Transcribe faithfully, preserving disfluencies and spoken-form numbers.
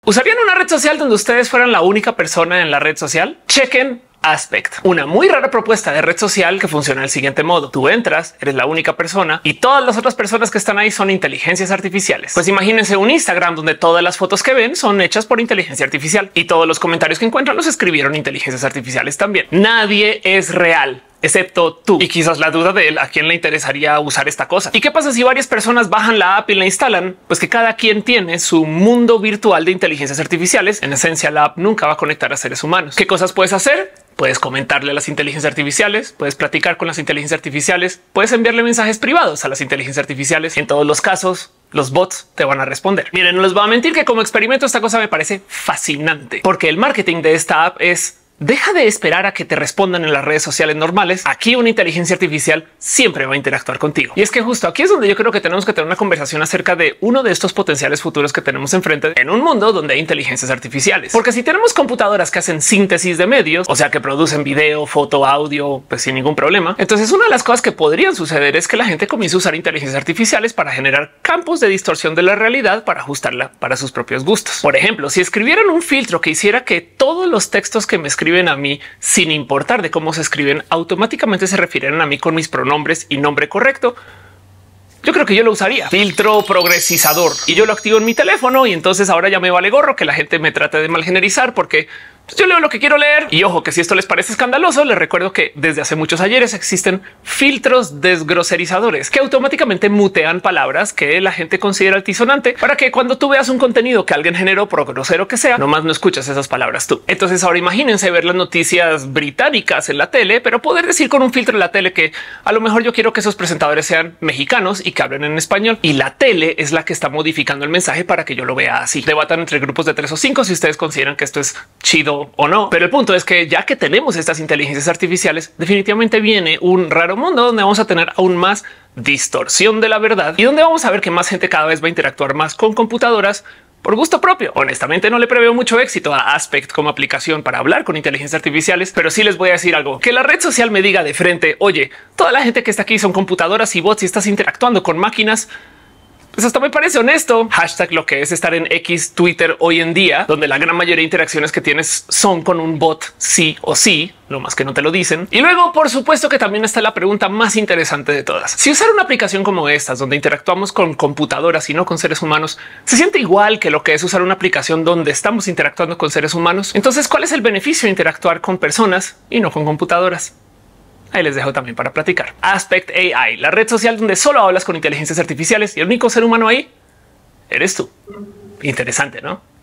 ¿Usarían una red social donde ustedes fueran la única persona en la red social? Chequen Aspect, una muy rara propuesta de red social que funciona del siguiente modo. Tú entras, eres la única persona y todas las otras personas que están ahí son inteligencias artificiales. Pues imagínense un Instagram donde todas las fotos que ven son hechas por inteligencia artificial y todos los comentarios que encuentran los escribieron inteligencias artificiales también. Nadie es real, excepto tú y quizás la duda de él a quién le interesaría usar esta cosa. ¿Y qué pasa si varias personas bajan la app y la instalan? Pues que cada quien tiene su mundo virtual de inteligencias artificiales. En esencia, la app nunca va a conectar a seres humanos. ¿Qué cosas puedes hacer? Puedes comentarle a las inteligencias artificiales, puedes platicar con las inteligencias artificiales, puedes enviarle mensajes privados a las inteligencias artificiales. En todos los casos, los bots te van a responder. Miren, no les voy a mentir que como experimento esta cosa me parece fascinante porque el marketing de esta app es: deja de esperar a que te respondan en las redes sociales normales. Aquí una inteligencia artificial siempre va a interactuar contigo. Y es que justo aquí es donde yo creo que tenemos que tener una conversación acerca de uno de estos potenciales futuros que tenemos enfrente en un mundo donde hay inteligencias artificiales. Porque si tenemos computadoras que hacen síntesis de medios, o sea, que producen video, foto, audio, pues sin ningún problema, entonces una de las cosas que podrían suceder es que la gente comience a usar inteligencias artificiales para generar campos de distorsión de la realidad para ajustarla para sus propios gustos. Por ejemplo, si escribieran un filtro que hiciera que todos los textos que me escriben a mí, sin importar de cómo se escriben, automáticamente se refieren a mí con mis pronombres y nombre correcto, yo creo que yo lo usaría. Filtro progresizador y yo lo activo en mi teléfono y entonces ahora ya me vale gorro que la gente me trate de malgenerizar porque yo leo lo que quiero leer. Y ojo que si esto les parece escandaloso, les recuerdo que desde hace muchos ayeres existen filtros desgroserizadores que automáticamente mutean palabras que la gente considera altisonante para que cuando tú veas un contenido que alguien generó, por grosero que sea, nomás no escuchas esas palabras tú. Entonces ahora imagínense ver las noticias británicas en la tele, pero poder decir con un filtro en la tele que a lo mejor yo quiero que esos presentadores sean mexicanos y que hablen en español, y la tele es la que está modificando el mensaje para que yo lo vea así. Debatan entre grupos de tres o cinco si ustedes consideran que esto es chido o no. Pero el punto es que ya que tenemos estas inteligencias artificiales, definitivamente viene un raro mundo donde vamos a tener aún más distorsión de la verdad y donde vamos a ver que más gente cada vez va a interactuar más con computadoras por gusto propio. Honestamente no le preveo mucho éxito a Aspect como aplicación para hablar con inteligencias artificiales, pero sí les voy a decir algo: que la red social me diga de frente, oye, toda la gente que está aquí son computadoras y bots y estás interactuando con máquinas, pues hasta me parece honesto. Hashtag lo que es estar en X, Twitter hoy en día, donde la gran mayoría de interacciones que tienes son con un bot sí o sí, no más que no te lo dicen. Y luego, por supuesto que también está la pregunta más interesante de todas. Si usar una aplicación como estas, donde interactuamos con computadoras y no con seres humanos, se siente igual que lo que es usar una aplicación donde estamos interactuando con seres humanos, entonces, ¿cuál es el beneficio de interactuar con personas y no con computadoras? Ahí les dejo también para platicar. Aspect A I, la red social donde solo hablas con inteligencias artificiales y el único ser humano ahí eres tú. Interesante, ¿no?